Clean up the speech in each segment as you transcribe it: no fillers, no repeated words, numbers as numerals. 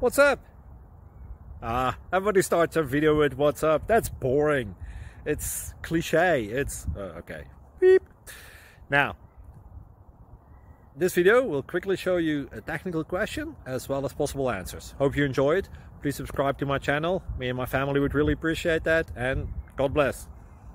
What's up? Everybody starts a video with what's up. That's boring. It's cliche. It's okay. Beep. Now, this video will quickly show you a technical question as well as possible answers. Hope you enjoy it. Please subscribe to my channel. Me and my family would really appreciate that, and God bless.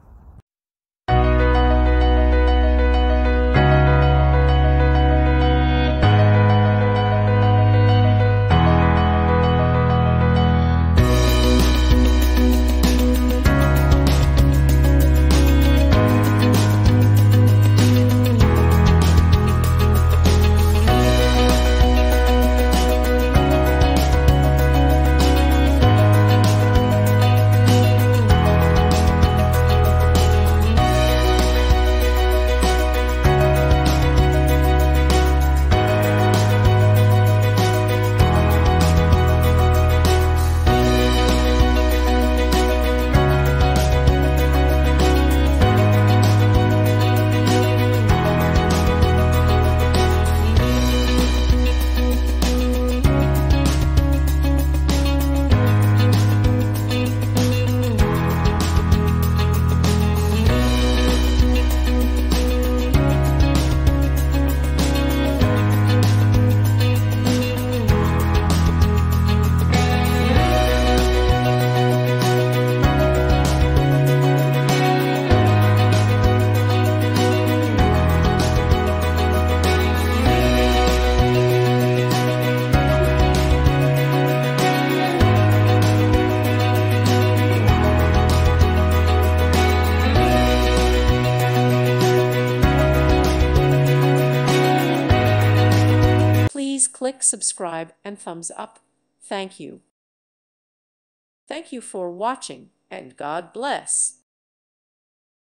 Please click subscribe and thumbs up. Thank you. Thank you for watching, and God bless.